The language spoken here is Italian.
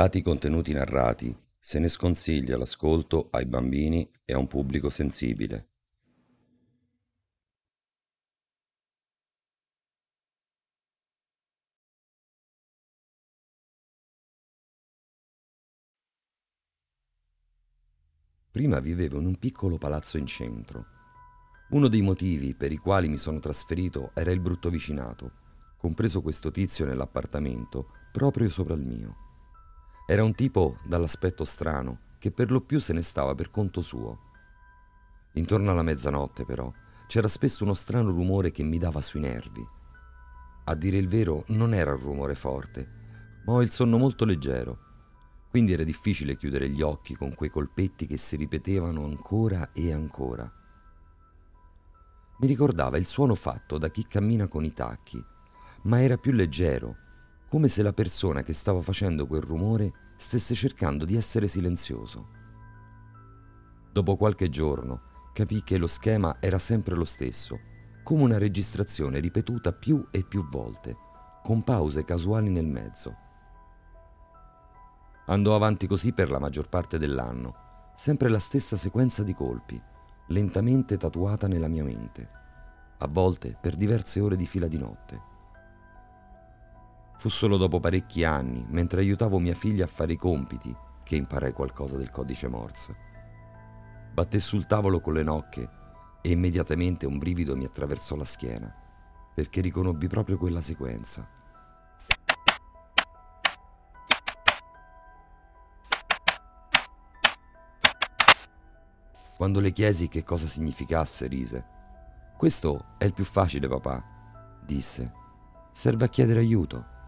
Dati i contenuti narrati, se ne sconsiglia l'ascolto ai bambini e a un pubblico sensibile. Prima vivevo in un piccolo palazzo in centro. Uno dei motivi per i quali mi sono trasferito era il brutto vicinato, compreso questo tizio nell'appartamento proprio sopra il mio. Era un tipo dall'aspetto strano che per lo più se ne stava per conto suo. Intorno alla mezzanotte, però, c'era spesso uno strano rumore che mi dava sui nervi. A dire il vero, non era un rumore forte, ma ho il sonno molto leggero. Quindi era difficile chiudere gli occhi con quei colpetti che si ripetevano ancora e ancora. Mi ricordava il suono fatto da chi cammina con i tacchi, ma era più leggero, come se la persona che stava facendo quel rumore stesse cercando di essere silenzioso. Dopo qualche giorno capii che lo schema era sempre lo stesso, come una registrazione ripetuta più e più volte, con pause casuali nel mezzo. Andò avanti così per la maggior parte dell'anno, sempre la stessa sequenza di colpi, lentamente tatuata nella mia mente, a volte per diverse ore di fila di notte. Fu solo dopo parecchi anni, mentre aiutavo mia figlia a fare i compiti, che imparai qualcosa del codice Morse. Batté sul tavolo con le nocche e immediatamente un brivido mi attraversò la schiena, perché riconobbi proprio quella sequenza. Quando le chiesi che cosa significasse, rise. «Questo è il più facile, papà», disse. «Serve a chiedere aiuto».